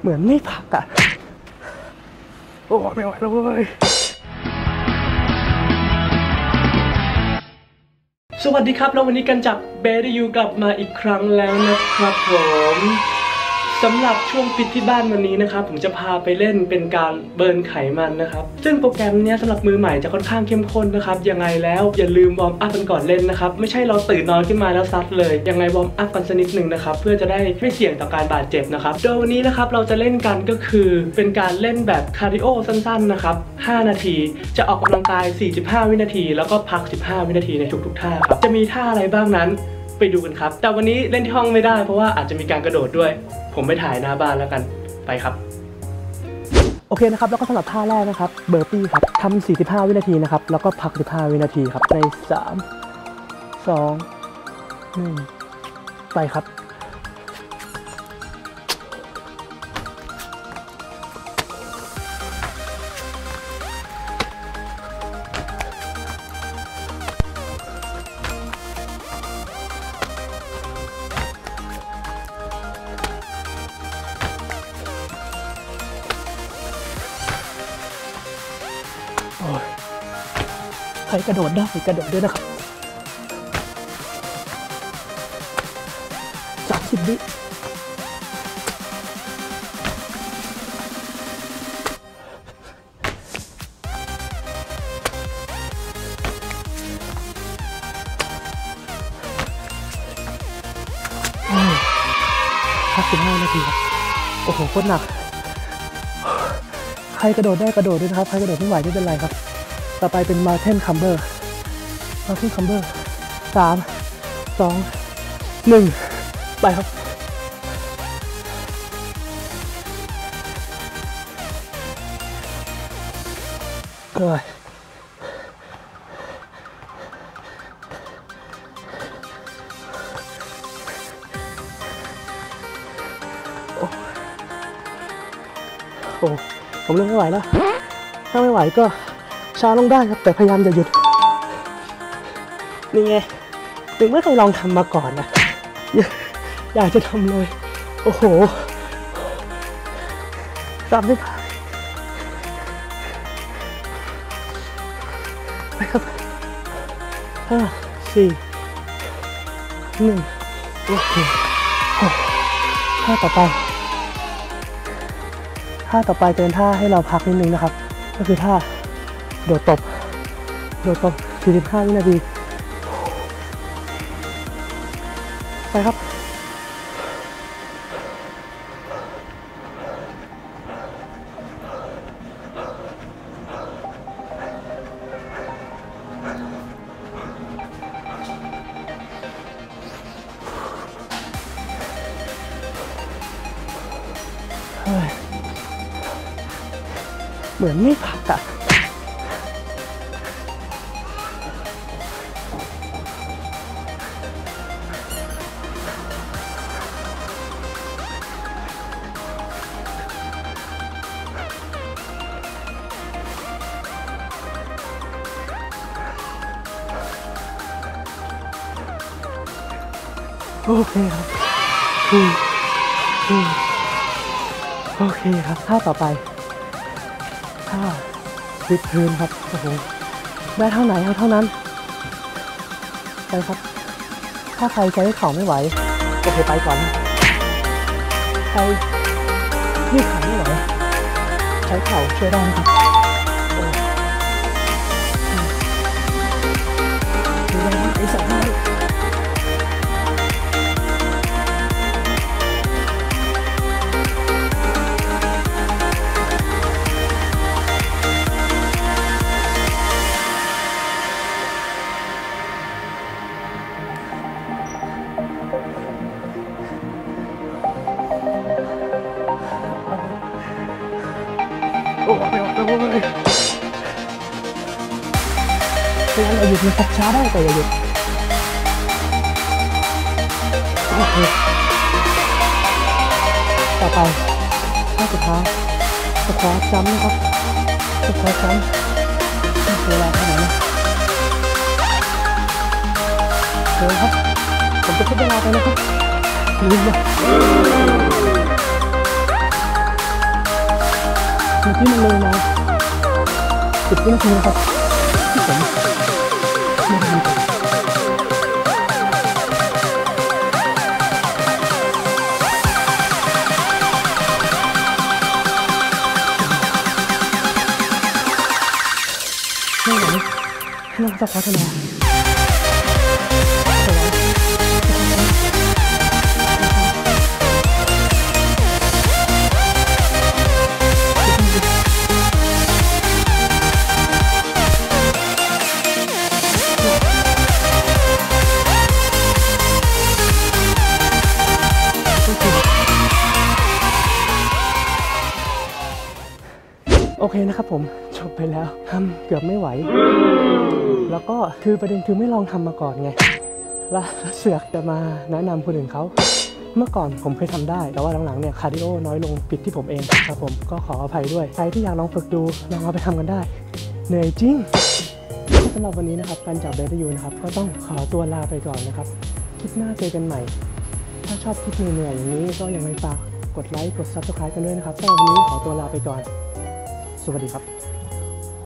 เหมือนไม่พักอ่ะโอ้ไม่ไหวแล้วเว้ยสวัสดีครับแล้ววันนี้กันจากเบสยูกลับมาอีกครั้งแล้วนะครับผมสำหรับช่วงปิดที่บ้านวันนี้นะครับผมจะพาไปเล่นเป็นการเบิร์นไขมันนะครับซึ่งโปรแกรมนี้สำหรับมือใหม่จะค่อนข้างเข้มข้นนะครับยังไงแล้วอย่าลืมวอร์มอัพกันก่อนเล่นนะครับไม่ใช่เราตื่นนอนขึ้นมาแล้วซัดเลยยังไงวอร์มอัพกันสักนิดนึงนะครับเพื่อจะได้ไม่เสี่ยงต่อการบาดเจ็บนะครับโดยวันนี้นะครับเราจะเล่นกันก็คือเป็นการเล่นแบบคาร์ดิโอสั้นๆนะครับ5 นาทีจะออกกำลังกาย45 วินาทีแล้วก็พัก15 วินาทีในทุกๆท่าครับจะมีท่าอะไรบ้างนั้นไปดูกันครับแต่วันนี้เล่นที่ห้องไม่ได้เพราะว่าอาจจะมีการกระโดดด้วยผมไปถ่ายหน้าบ้านแล้วกันไปครับโอเคนะครับแล้วก็สำหรับท่าแรกนะครับเบอร์ปี้ครับทำ45 วินาทีนะครับแล้วก็พัก15 วินาทีครับใน3 2 1ไปครับใครกระโดดได้กระโดดด้วยนะครับ30 วิพัก15 นาทีครับโอ้โหโคตรหนักใครกระโดดได้กระโดดด้วยนะครับใครกระโดดไม่ไหวไม่เป็นไรครับต่อไปเป็น Mountain Climber 3 2 1ไปครับโอ้ผมเริ่มไม่ไหวแล้วถ้าไม่ไหวก็ช้าลงได้ครับแต่พยายามอย่าหยุดนี่ไงถึงไม่เคยลองทำมาก่อนนะอยากจะทำเลยโอ้โหทำได้ไปครับ5 4 1โอเคท่าต่อไปเป็นท่าให้เราพักนิดนึงนะครับก็คือท่าโดดตบ45 วินาทีไปครับเหมือนไม่พักอ่ะโอเคครับโอเคครับท่าต่อไปท่าวิดพื้นครับโอ้โหได้เท่าไหนเอาเท่านั้นไปครับถ้าใครใช้เข่าไม่ไหวโอเคไปก่อนใครยืดขาไม่ไหวใช้เข่าช่วยได้ครับดูแลไอ้สองท่าโอ้ไม่ไหวแล้วเว้ยพยายามอย่าหยุดมันช้าได้แต่อย่าหยุดโอเคต่อไปท่าสุดท้ายสควอตจัมป์นะครับสควอตจัมป์เวลาเท่าไหร่นะเดี๋ยวครับผมจะทดเวลาไปนะครับลืมเลยที่มันเลยมา10 วินาทีนะครับที่ผมไม่ได้ทำไม่ไหวให้เราจะพัฒนาโอเคนะครับผมจบไปแล้วทำเกือบไม่ไหวแล้วก็คือประเด็นคือไม่ลองทำมาก่อนไงแล้วเสือกจะมาแนะนำคนอื่นเขาเมื่อก่อนผมเคยทำได้แต่ว่าหลังๆเนี่ยคาร์ดิโอน้อยลงผิดที่ผมเองครับผมก็ขออภัยด้วยใครที่อยากลองฝึกดูลองเอาไปทำกันได้เหนื่อยจริงสำหรับวันนี้นะครับการจับเบต้ายูนะครับก็ต้องขอตัวลาไปก่อนนะครับคลิปหน้าเจอกันใหม่ถ้าชอบคลิปเหนื่อยๆอย่างนี้ก็อย่าลืมฝากกดไลค์กด Subscribe กันด้วยนะครับสำหรับวันนี้ขอตัวลาไปก่อนสวัสดีครับ